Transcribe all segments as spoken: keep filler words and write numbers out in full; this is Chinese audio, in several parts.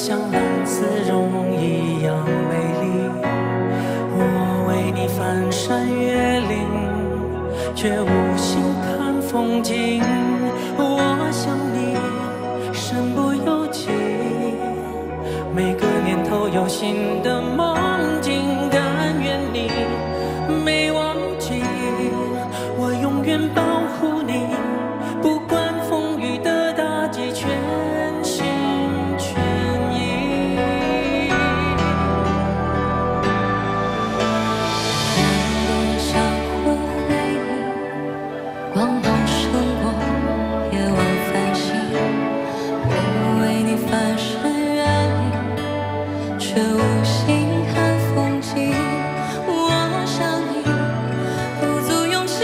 像蓝丝绒一样美丽。我为你翻山越岭，却无心看风景。我想你身不由己，每个年头有新的梦境。但愿你没忘记，我永远保护你，不管风雨的打击，全心全意。 两个相互回忆，光芒胜过夜晚繁星。我为你翻山越岭，却无心看风景。我想你不足勇气，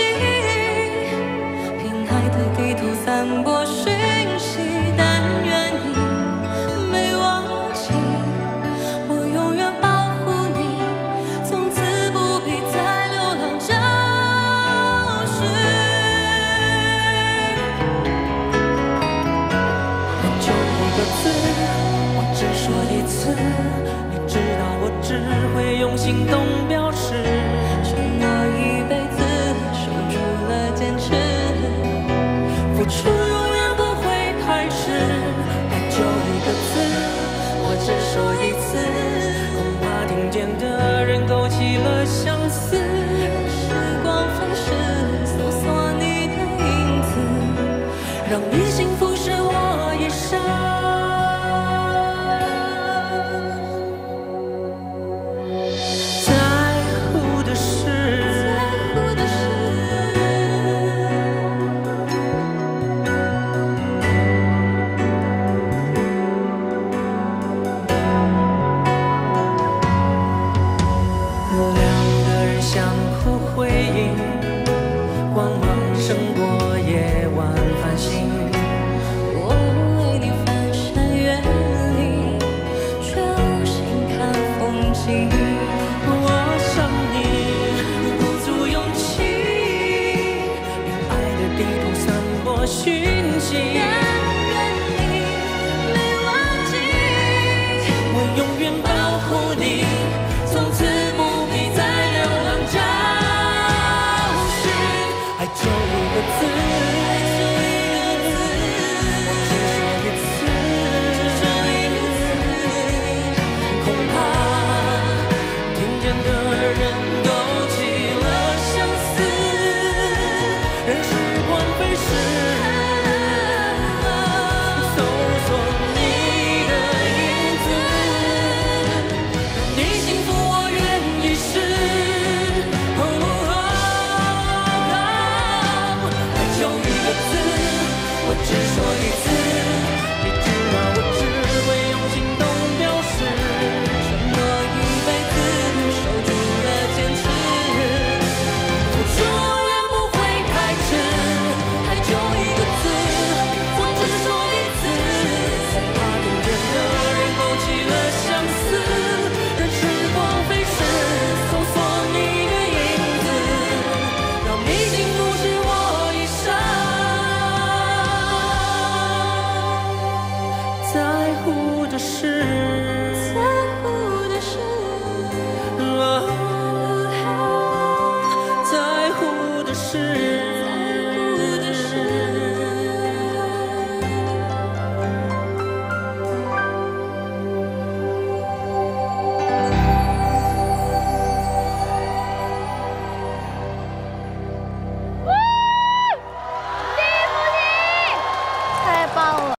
凭爱的地图散播讯息。但愿你没忘记，我永远保护你，从此不必再流浪找寻。 就一个字，我只说一次，你知道我只会用行动表示。 承诺一辈子，守住了坚持， 付出永远不会排斥，爱就一个字，我只说一次，恐怕听见的人勾起了相思。 时光飞逝，搜索你的影子， 让你幸福是我一生在乎的事。 在乎的事。 两个人相互辉映，光芒胜过夜晚繁星。 我为你翻山越岭，却无心看风景。 我想你不足勇气，用爱的地图散播讯息。 但愿你没忘记， 我永远把